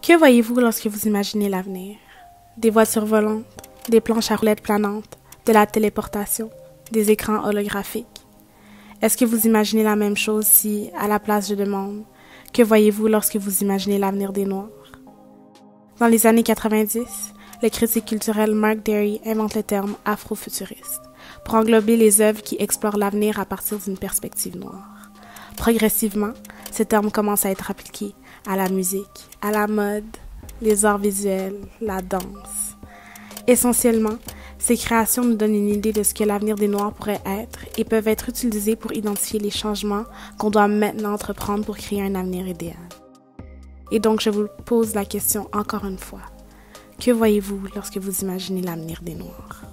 Que voyez-vous lorsque vous imaginez l'avenir? Des voitures volantes, des planches à roulettes planantes, de la téléportation, des écrans holographiques. Est-ce que vous imaginez la même chose si, à la place, je demande, que voyez-vous lorsque vous imaginez l'avenir des Noirs? Dans les années 90, le critique culturel Mark Dery invente le terme afrofuturiste pour englober les œuvres qui explorent l'avenir à partir d'une perspective noire. Progressivement, ce terme commence à être appliqué à la musique, à la mode, les arts visuels, la danse. Essentiellement, ces créations nous donnent une idée de ce que l'avenir des Noirs pourrait être et peuvent être utilisées pour identifier les changements qu'on doit maintenant entreprendre pour créer un avenir idéal. Et donc, je vous pose la question encore une fois. Que voyez-vous lorsque vous imaginez l'avenir des Noirs?